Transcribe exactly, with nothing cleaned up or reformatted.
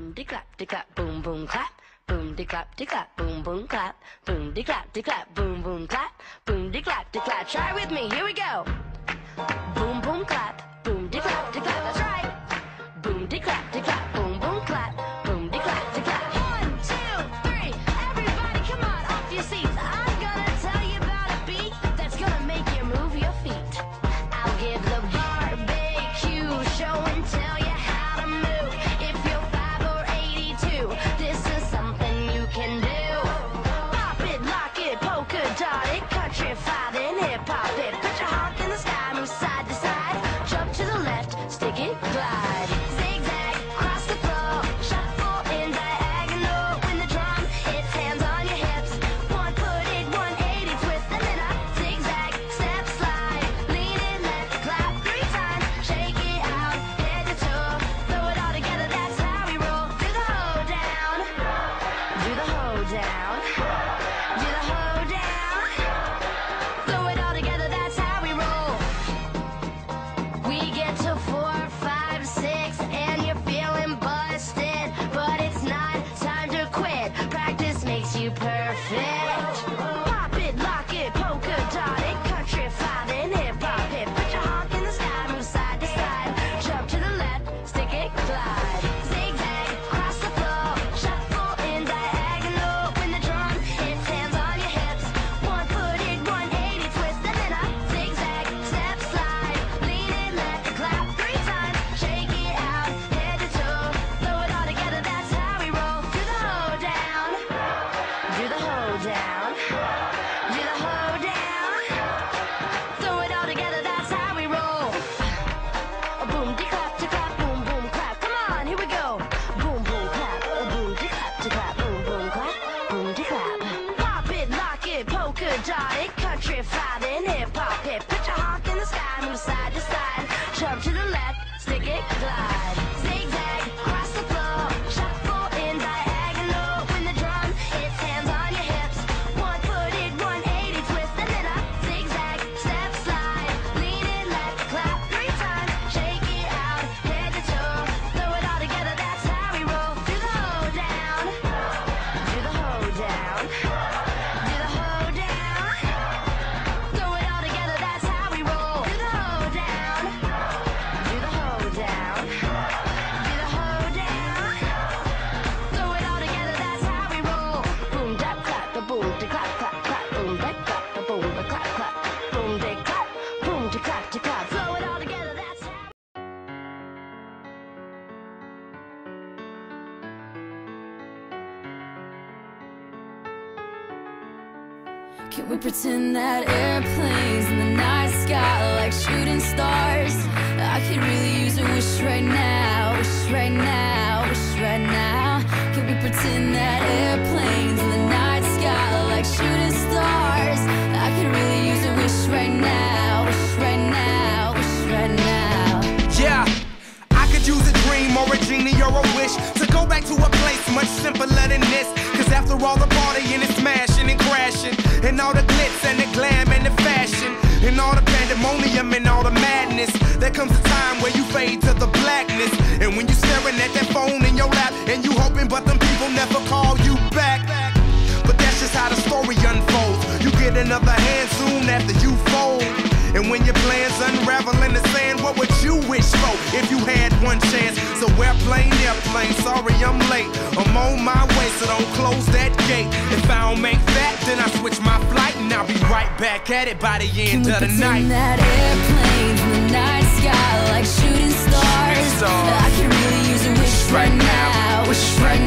boom de clap de clap, boom boom clap, boom de clap de clap, boom boom clap, boom de clap de clap, boom boom clap, boom de clap de clap. Try with me, here we go. Boom boom clap, boom de clap de clap. That's right. Boom de clap de clap, boom boom clap, boom de clap de clap. One, two, three, everybody come on off your seats. I'm gonna tell you about a beat that's gonna make you move your feet. I'll give the barbecue show and tell you how to move. If you're five or eighty-two, this is something you can do. Pop it, lock it, polka dot it, countrified and hip hop it. Put your honk in the sky, move side to side, jump to the left, stick it, glide. Zigzag, cross the floor, shuffle in diagonal. When the drum hits, hands on your hips. One foot it, one eighty twist, and then a zigzag, step slide. Lean in, left, clap three times, shake it out, head to toe. Throw it all together, that's how we roll. Do the hoe down, do the hoe down, do the hoe down. Throw it all together, that's how we roll. We get to four, five, six, and you're feeling busted, but it's not time to quit. Practice makes you perfect. Pop it, lock it, polka dot it, countrified and hip hop it. Put your honk in the sky, move side to side, jump to the left, stick it, glide. Zigzag, cross the floor, shuffle in diagonal. When the drum hits, hands on your hips. One foot in, one eighty twist, and then a zigzag, step slide. Lean in, left, clap three times, shake it out, head to toe. Throw it all together, that's how we roll. Do the hoe down, do the hoe down, do the hoe down. Throw it all together, that's how we roll. A boom de clap de clap, boom boom clap. Come on, here we go. Boom boom clap, a boom de clap de clap, boom boom clap, boom de clap. Pop it, lock it, polka dot it, countrified and hip hop it. Put your honk in the sky, move side to side, jump to the left, stick it, glide. Zigzag, cross the floor, shuffle in diagonal. When the drum hits, hands on your hips. One foot in, one eighty twist, and then a zigzag, step slide. Lean in, left, clap three times, shake it out, head to toe. Throw it all together, that's how we roll. Do the hoe down, do the hoe down, do the hoe down. Throw it all together, that's how we roll. Do the hoe down, do the hoe down, do the hoe down. Throw it all together, that's how we roll. Boom, dap, clap, the boom, de clap, clap, clap, boom, de clap, the boom, the clap, clap, boom, de clap, boom, de clap, de clap. Throw it all together, that's how. Can we pretend that airplanes in the night sky are like shooting stars? I could really use a wish right now, wish right now, wish right now. Can we pretend that airplanes in the night sky are like shooting stars? I could really use a wish right now, wish right now, wish right now. Yeah, I could use a dream or a genie or a wish to go back to a place much simpler than this. Cause after all the partying and smashing and crashing, and all the glitz and the glam and the fashion, and all the pandemonium and all the madness, there comes a time where you fade to the blackness. And when you're staring at that phone in your lap, and you hoping but them people never call you back. But that's just how the story unfolds. You get another hand soon after you fold. And when your plans unravel in the sand, what would you wish for if you had one chance? So airplane, airplane, sorry I'm late. I'm on my way, so don't close that gate. If I don't make that, then I switch my flight, and I'll be right back at it by the end of the night. Can we pretend that airplanes in the night sky are like shooting stars? Shooting stars. I could really use a wish right now, wish right